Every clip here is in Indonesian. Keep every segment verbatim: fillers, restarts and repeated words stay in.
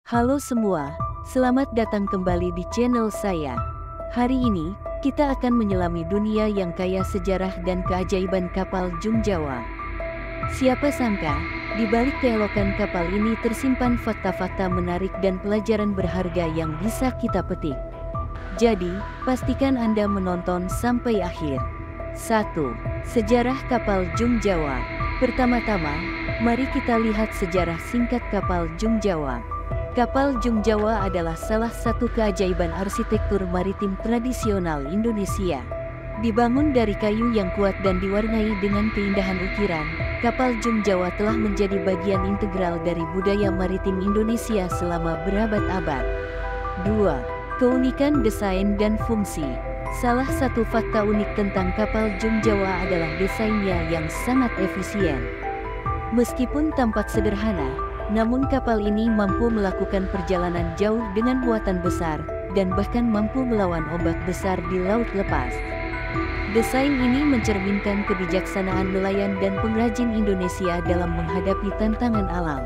Halo semua, selamat datang kembali di channel saya. Hari ini, kita akan menyelami dunia yang kaya sejarah dan keajaiban kapal Jung Jawa. Siapa sangka, di balik keelokan kapal ini tersimpan fakta-fakta menarik dan pelajaran berharga yang bisa kita petik. Jadi, pastikan Anda menonton sampai akhir. satu. Sejarah kapal Jung Jawa. Pertama-tama, mari kita lihat sejarah singkat kapal Jung Jawa. Kapal Jung Jawa adalah salah satu keajaiban arsitektur maritim tradisional Indonesia. Dibangun dari kayu yang kuat dan diwarnai dengan keindahan ukiran, kapal Jung Jawa telah menjadi bagian integral dari budaya maritim Indonesia selama berabad-abad. dua. Keunikan desain dan fungsi. Salah satu fakta unik tentang kapal Jung Jawa adalah desainnya yang sangat efisien. Meskipun tampak sederhana, namun kapal ini mampu melakukan perjalanan jauh dengan muatan besar, dan bahkan mampu melawan ombak besar di laut lepas. Desain ini mencerminkan kebijaksanaan nelayan dan pengrajin Indonesia dalam menghadapi tantangan alam.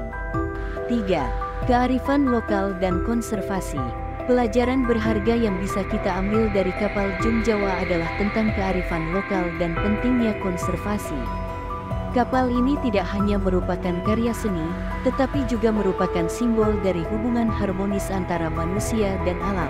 tiga. Kearifan lokal dan konservasi. Pelajaran berharga yang bisa kita ambil dari kapal Jung Jawa adalah tentang kearifan lokal dan pentingnya konservasi. Kapal ini tidak hanya merupakan karya seni, tetapi juga merupakan simbol dari hubungan harmonis antara manusia dan alam.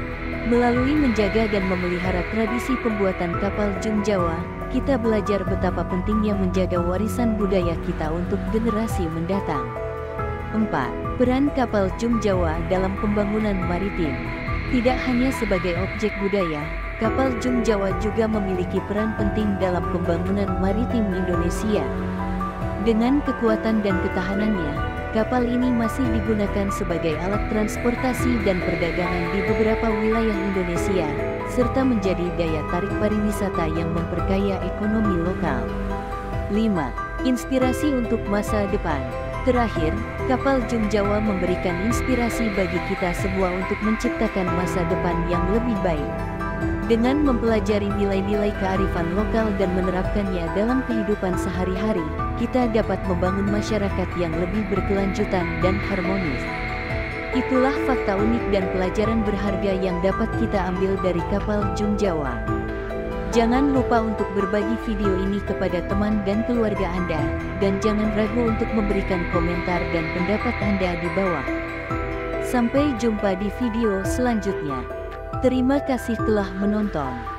Melalui menjaga dan memelihara tradisi pembuatan kapal Jung Jawa, kita belajar betapa pentingnya menjaga warisan budaya kita untuk generasi mendatang. empat. Peran kapal Jung Jawa dalam pembangunan maritim. Tidak hanya sebagai objek budaya, kapal Jung Jawa juga memiliki peran penting dalam pembangunan maritim Indonesia. Dengan kekuatan dan ketahanannya, kapal ini masih digunakan sebagai alat transportasi dan perdagangan di beberapa wilayah Indonesia, serta menjadi daya tarik pariwisata yang memperkaya ekonomi lokal. lima. Inspirasi untuk masa depan. Terakhir, kapal Jung Jawa memberikan inspirasi bagi kita semua untuk menciptakan masa depan yang lebih baik. Dengan mempelajari nilai-nilai kearifan lokal dan menerapkannya dalam kehidupan sehari-hari, kita dapat membangun masyarakat yang lebih berkelanjutan dan harmonis. Itulah fakta unik dan pelajaran berharga yang dapat kita ambil dari kapal Jung Jawa. Jangan lupa untuk berbagi video ini kepada teman dan keluarga Anda, dan jangan ragu untuk memberikan komentar dan pendapat Anda di bawah. Sampai jumpa di video selanjutnya. Terima kasih telah menonton.